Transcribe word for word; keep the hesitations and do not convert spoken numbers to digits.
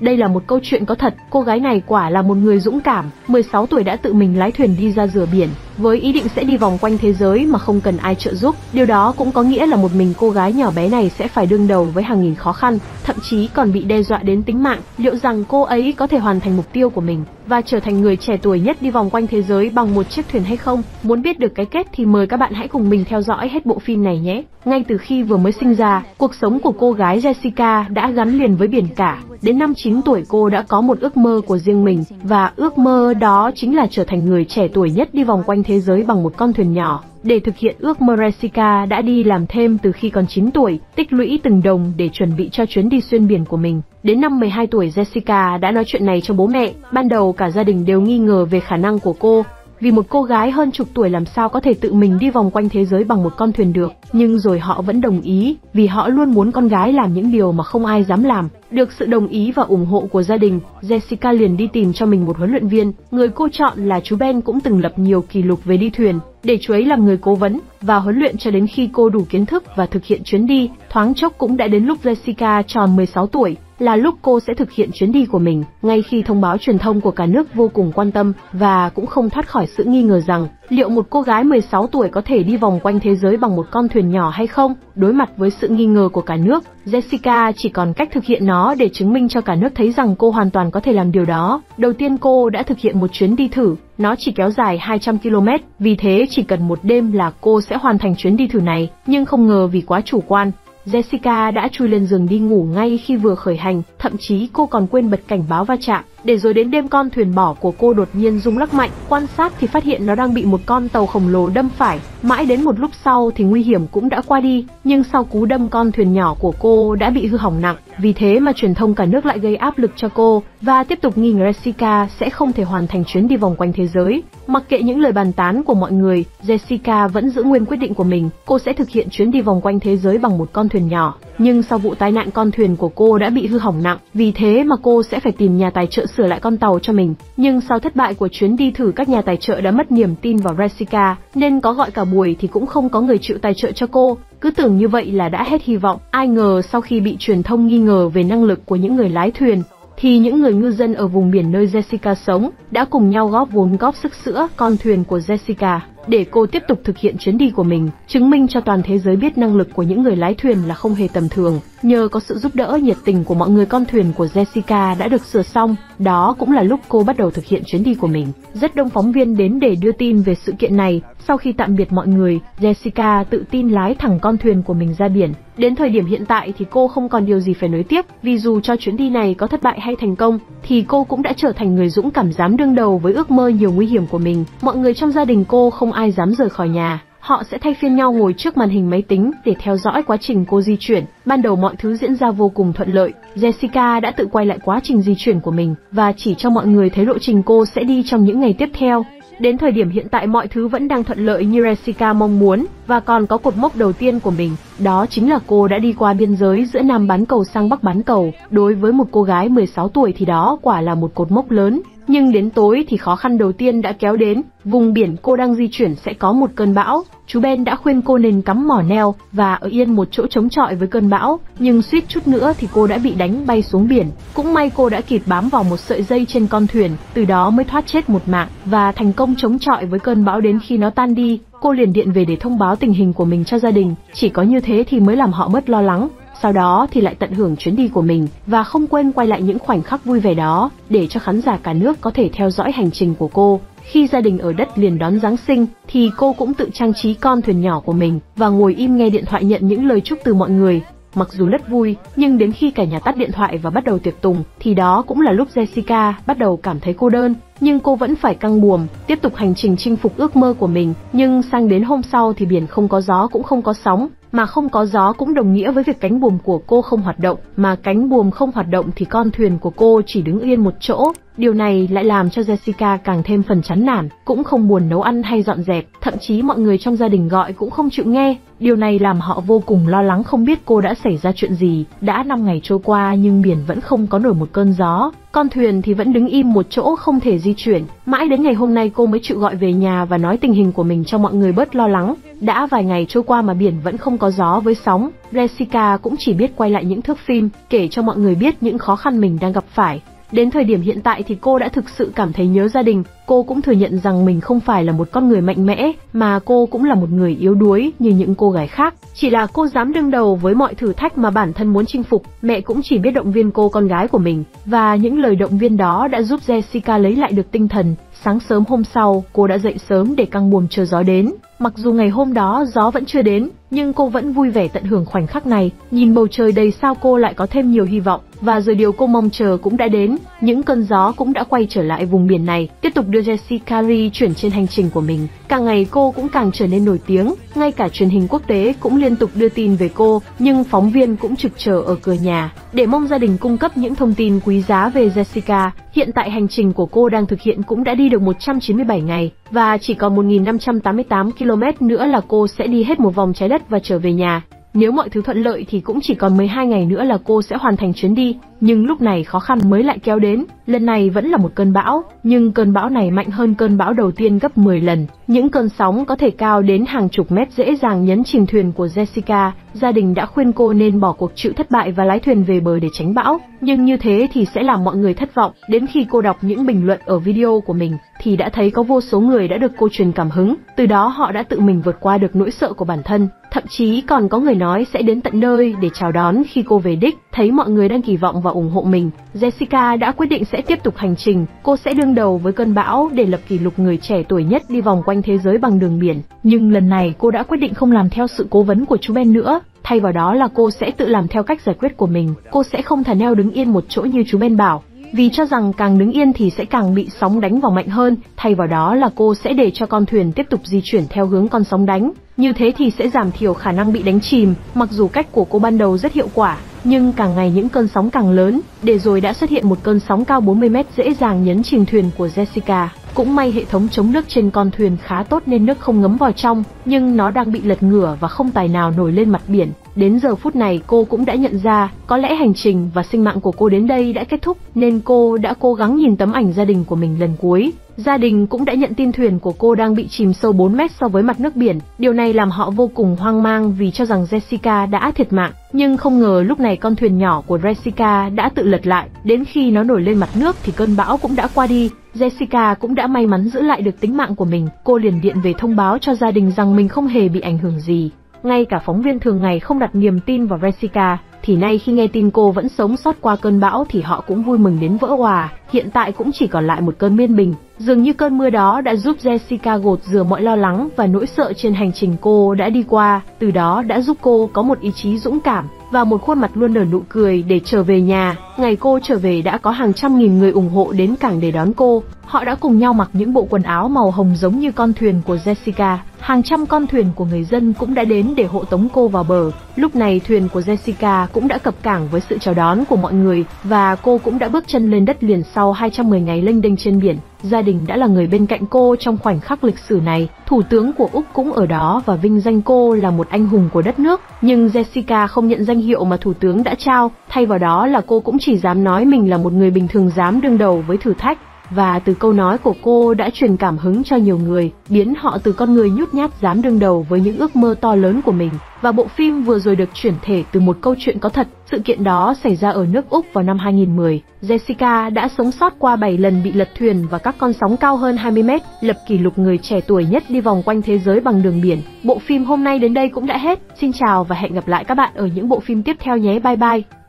Đây là một câu chuyện có thật, cô gái này quả là một người dũng cảm, mười sáu tuổi đã tự mình lái thuyền đi ra rửa biển, với ý định sẽ đi vòng quanh thế giới mà không cần ai trợ giúp. Điều đó cũng có nghĩa là một mình cô gái nhỏ bé này sẽ phải đương đầu với hàng nghìn khó khăn, thậm chí còn bị đe dọa đến tính mạng. Liệu rằng cô ấy có thể hoàn thành mục tiêu của mình và trở thành người trẻ tuổi nhất đi vòng quanh thế giới bằng một chiếc thuyền hay không? Muốn biết được cái kết thì mời các bạn hãy cùng mình theo dõi hết bộ phim này nhé. Ngay từ khi vừa mới sinh ra, cuộc sống của cô gái Jessica đã gắn liền với biển cả. Đến năm chín tuổi cô đã có một ước mơ của riêng mình, và ước mơ đó chính là trở thành người trẻ tuổi nhất đi vòng quanh thế giới bằng một con thuyền nhỏ. Để thực hiện ước mơ, Jessica đã đi làm thêm từ khi còn chín tuổi, tích lũy từng đồng để chuẩn bị cho chuyến đi xuyên biển của mình. Đến năm mười hai tuổi, Jessica đã nói chuyện này cho bố mẹ. Ban đầu cả gia đình đều nghi ngờ về khả năng của cô, vì một cô gái hơn chục tuổi làm sao có thể tự mình đi vòng quanh thế giới bằng một con thuyền được. Nhưng rồi họ vẫn đồng ý, vì họ luôn muốn con gái làm những điều mà không ai dám làm. Được sự đồng ý và ủng hộ của gia đình, Jessica liền đi tìm cho mình một huấn luyện viên. Người cô chọn là chú Ben, cũng từng lập nhiều kỷ lục về đi thuyền, để chú ấy làm người cố vấn và huấn luyện cho đến khi cô đủ kiến thức và thực hiện chuyến đi. Thoáng chốc cũng đã đến lúc Jessica tròn mười sáu tuổi, là lúc cô sẽ thực hiện chuyến đi của mình. Ngay khi thông báo truyền thông của cả nước vô cùng quan tâm, và cũng không thoát khỏi sự nghi ngờ rằng liệu một cô gái mười sáu tuổi có thể đi vòng quanh thế giới bằng một con thuyền nhỏ hay không. Đối mặt với sự nghi ngờ của cả nước, Jessica chỉ còn cách thực hiện nó để chứng minh cho cả nước thấy rằng cô hoàn toàn có thể làm điều đó. Đầu tiên cô đã thực hiện một chuyến đi thử, nó chỉ kéo dài hai trăm ki lô mét, vì thế chỉ cần một đêm là cô sẽ hoàn thành chuyến đi thử này. Nhưng không ngờ vì quá chủ quan, Jessica đã chui lên giường đi ngủ ngay khi vừa khởi hành, thậm chí cô còn quên bật cảnh báo va chạm. Để rồi đến đêm, con thuyền bỏ của cô đột nhiên rung lắc mạnh, quan sát thì phát hiện nó đang bị một con tàu khổng lồ đâm phải. Mãi đến một lúc sau thì nguy hiểm cũng đã qua đi, nhưng sau cú đâm, con thuyền nhỏ của cô đã bị hư hỏng nặng. Vì thế mà truyền thông cả nước lại gây áp lực cho cô và tiếp tục nghi ngờ Jessica sẽ không thể hoàn thành chuyến đi vòng quanh thế giới. Mặc kệ những lời bàn tán của mọi người, Jessica vẫn giữ nguyên quyết định của mình. Cô sẽ thực hiện chuyến đi vòng quanh thế giới bằng một con thuyền nhỏ. Nhưng sau vụ tai nạn, con thuyền của cô đã bị hư hỏng nặng, vì thế mà cô sẽ phải tìm nhà tài trợ sửa lại con tàu cho mình. Nhưng sau thất bại của chuyến đi thử, các nhà tài trợ đã mất niềm tin vào Jessica, nên có gọi cả buổi thì cũng không có người chịu tài trợ cho cô. Cứ tưởng như vậy là đã hết hy vọng. Ai ngờ sau khi bị truyền thông nghi ngờ về năng lực của những người lái thuyền, thì những người ngư dân ở vùng biển nơi Jessica sống đã cùng nhau góp vốn góp sức sữa con thuyền của Jessica để cô tiếp tục thực hiện chuyến đi của mình, chứng minh cho toàn thế giới biết năng lực của những người lái thuyền là không hề tầm thường. Nhờ có sự giúp đỡ nhiệt tình của mọi người, con thuyền của Jessica đã được sửa xong. Đó cũng là lúc cô bắt đầu thực hiện chuyến đi của mình. Rất đông phóng viên đến để đưa tin về sự kiện này. Sau khi tạm biệt mọi người, Jessica tự tin lái thẳng con thuyền của mình ra biển. Đến thời điểm hiện tại thì cô không còn điều gì phải nói tiếp, vì dù cho chuyến đi này có thất bại hay thành công, thì cô cũng đã trở thành người dũng cảm dám đương đầu với ước mơ nhiều nguy hiểm của mình. Mọi người trong gia đình cô không ai dám rời khỏi nhà. Họ sẽ thay phiên nhau ngồi trước màn hình máy tính để theo dõi quá trình cô di chuyển. Ban đầu mọi thứ diễn ra vô cùng thuận lợi. Jessica đã tự quay lại quá trình di chuyển của mình và chỉ cho mọi người thấy lộ trình cô sẽ đi trong những ngày tiếp theo. Đến thời điểm hiện tại, mọi thứ vẫn đang thuận lợi như Jessica mong muốn, và còn có cột mốc đầu tiên của mình. Đó chính là cô đã đi qua biên giới giữa Nam bán cầu sang Bắc bán cầu. Đối với một cô gái mười sáu tuổi thì đó quả là một cột mốc lớn. Nhưng đến tối thì khó khăn đầu tiên đã kéo đến. Vùng biển cô đang di chuyển sẽ có một cơn bão. Chú Ben đã khuyên cô nên cắm mỏ neo và ở yên một chỗ chống chọi với cơn bão, nhưng suýt chút nữa thì cô đã bị đánh bay xuống biển. Cũng may cô đã kịp bám vào một sợi dây trên con thuyền, từ đó mới thoát chết một mạng và thành công chống chọi với cơn bão. Đến khi nó tan đi, cô liền điện về để thông báo tình hình của mình cho gia đình. Chỉ có như thế thì mới làm họ bớt lo lắng. Sau đó thì lại tận hưởng chuyến đi của mình và không quên quay lại những khoảnh khắc vui vẻ đó để cho khán giả cả nước có thể theo dõi hành trình của cô. Khi gia đình ở đất liền đón Giáng sinh thì cô cũng tự trang trí con thuyền nhỏ của mình và ngồi im nghe điện thoại nhận những lời chúc từ mọi người. Mặc dù rất vui, nhưng đến khi cả nhà tắt điện thoại và bắt đầu tiệc tùng thì đó cũng là lúc Jessica bắt đầu cảm thấy cô đơn. Nhưng cô vẫn phải căng buồm, tiếp tục hành trình chinh phục ước mơ của mình. Nhưng sang đến hôm sau thì biển không có gió cũng không có sóng, mà không có gió cũng đồng nghĩa với việc cánh buồm của cô không hoạt động, mà cánh buồm không hoạt động thì con thuyền của cô chỉ đứng yên một chỗ. Điều này lại làm cho Jessica càng thêm phần chán nản, cũng không buồn nấu ăn hay dọn dẹp, thậm chí mọi người trong gia đình gọi cũng không chịu nghe. Điều này làm họ vô cùng lo lắng, không biết cô đã xảy ra chuyện gì. Đã năm ngày trôi qua nhưng biển vẫn không có nổi một cơn gió. Con thuyền thì vẫn đứng im một chỗ không thể di chuyển. Mãi đến ngày hôm nay cô mới chịu gọi về nhà và nói tình hình của mình cho mọi người bớt lo lắng. Đã vài ngày trôi qua mà biển vẫn không có có gió với sóng, Jessica cũng chỉ biết quay lại những thước phim, kể cho mọi người biết những khó khăn mình đang gặp phải. Đến thời điểm hiện tại thì cô đã thực sự cảm thấy nhớ gia đình. Cô cũng thừa nhận rằng mình không phải là một con người mạnh mẽ, mà cô cũng là một người yếu đuối như những cô gái khác. Chỉ là cô dám đương đầu với mọi thử thách mà bản thân muốn chinh phục. Mẹ cũng chỉ biết động viên cô con gái của mình, và những lời động viên đó đã giúp Jessica lấy lại được tinh thần. Sáng sớm hôm sau, cô đã dậy sớm để căng buồm chờ gió đến. Mặc dù ngày hôm đó gió vẫn chưa đến, nhưng cô vẫn vui vẻ tận hưởng khoảnh khắc này. Nhìn bầu trời đầy sao cô lại có thêm nhiều hy vọng, và rồi điều cô mong chờ cũng đã đến. Những cơn gió cũng đã quay trở lại vùng biển này, tiếp tục đưa Jessica di chuyển trên hành trình của mình. Càng ngày cô cũng càng trở nên nổi tiếng, ngay cả truyền hình quốc tế cũng liên tục đưa tin về cô, nhưng phóng viên cũng trực chờ ở cửa nhà để mong gia đình cung cấp những thông tin quý giá về Jessica. Hiện tại hành trình của cô đang thực hiện cũng đã đi được một trăm chín mươi bảy ngày, và chỉ còn một nghìn năm trăm tám mươi tám ki lô mét nữa là cô sẽ đi hết một vòng trái đất và trở về nhà. Nếu mọi thứ thuận lợi thì cũng chỉ còn mười hai ngày nữa là cô sẽ hoàn thành chuyến đi. Nhưng lúc này khó khăn mới lại kéo đến. Lần này vẫn là một cơn bão, nhưng cơn bão này mạnh hơn cơn bão đầu tiên gấp mười lần. Những cơn sóng có thể cao đến hàng chục mét dễ dàng nhấn chìm thuyền của Jessica. Gia đình đã khuyên cô nên bỏ cuộc chịu thất bại và lái thuyền về bờ để tránh bão. Nhưng như thế thì sẽ làm mọi người thất vọng. Đến khi cô đọc những bình luận ở video của mình thì đã thấy có vô số người đã được cô truyền cảm hứng. Từ đó họ đã tự mình vượt qua được nỗi sợ của bản thân. Thậm chí còn có người nói sẽ đến tận nơi để chào đón khi cô về đích. Thấy mọi người đang kỳ vọng và ủng hộ mình, Jessica đã quyết định sẽ tiếp tục hành trình. Cô sẽ đương đầu với cơn bão để lập kỷ lục người trẻ tuổi nhất đi vòng quanh thế giới bằng đường biển. Nhưng lần này cô đã quyết định không làm theo sự cố vấn của chú Ben nữa. Thay vào đó là cô sẽ tự làm theo cách giải quyết của mình. Cô sẽ không thà neo đứng yên một chỗ như chú Ben bảo, vì cho rằng càng đứng yên thì sẽ càng bị sóng đánh vào mạnh hơn. Thay vào đó là cô sẽ để cho con thuyền tiếp tục di chuyển theo hướng con sóng đánh. Như thế thì sẽ giảm thiểu khả năng bị đánh chìm. Mặc dù cách của cô ban đầu rất hiệu quả, nhưng càng ngày những cơn sóng càng lớn, để rồi đã xuất hiện một cơn sóng cao bốn mươi mét dễ dàng nhấn chìm thuyền của Jessica. Cũng may hệ thống chống nước trên con thuyền khá tốt nên nước không ngấm vào trong, nhưng nó đang bị lật ngửa và không tài nào nổi lên mặt biển. Đến giờ phút này cô cũng đã nhận ra, có lẽ hành trình và sinh mạng của cô đến đây đã kết thúc, nên cô đã cố gắng nhìn tấm ảnh gia đình của mình lần cuối. Gia đình cũng đã nhận tin thuyền của cô đang bị chìm sâu bốn mét so với mặt nước biển. Điều này làm họ vô cùng hoang mang vì cho rằng Jessica đã thiệt mạng. Nhưng không ngờ lúc này con thuyền nhỏ của Jessica đã tự lật lại. Đến khi nó nổi lên mặt nước thì cơn bão cũng đã qua đi. Jessica cũng đã may mắn giữ lại được tính mạng của mình. Cô liền điện về thông báo cho gia đình rằng mình không hề bị ảnh hưởng gì. Ngay cả phóng viên thường ngày không đặt niềm tin vào Jessica, thì nay khi nghe tin cô vẫn sống sót qua cơn bão thì họ cũng vui mừng đến vỡ òa. Hiện tại cũng chỉ còn lại một cơn yên bình. Dường như cơn mưa đó đã giúp Jessica gột rửa mọi lo lắng và nỗi sợ trên hành trình cô đã đi qua. Từ đó đã giúp cô có một ý chí dũng cảm và một khuôn mặt luôn nở nụ cười để trở về nhà. Ngày cô trở về đã có hàng trăm nghìn người ủng hộ đến cảng để đón cô. Họ đã cùng nhau mặc những bộ quần áo màu hồng giống như con thuyền của Jessica. Hàng trăm con thuyền của người dân cũng đã đến để hộ tống cô vào bờ. Lúc này thuyền của Jessica cũng đã cập cảng với sự chào đón của mọi người, và cô cũng đã bước chân lên đất liền sau hai trăm mười ngày lênh đênh trên biển. Gia đình đã là người bên cạnh cô trong khoảnh khắc lịch sử này. Thủ tướng của Úc cũng ở đó và vinh danh cô là một anh hùng của đất nước. Nhưng Jessica không nhận danh hiệu mà thủ tướng đã trao. Thay vào đó là cô cũng chỉ dám nói mình là một người bình thường dám đương đầu với thử thách. Và từ câu nói của cô đã truyền cảm hứng cho nhiều người, biến họ từ con người nhút nhát dám đương đầu với những ước mơ to lớn của mình. Và bộ phim vừa rồi được chuyển thể từ một câu chuyện có thật. Sự kiện đó xảy ra ở nước Úc vào năm hai nghìn mười. Jessica đã sống sót qua bảy lần bị lật thuyền và các con sóng cao hơn hai mươi mét, lập kỷ lục người trẻ tuổi nhất đi vòng quanh thế giới bằng đường biển. Bộ phim hôm nay đến đây cũng đã hết. Xin chào và hẹn gặp lại các bạn ở những bộ phim tiếp theo nhé. Bye bye!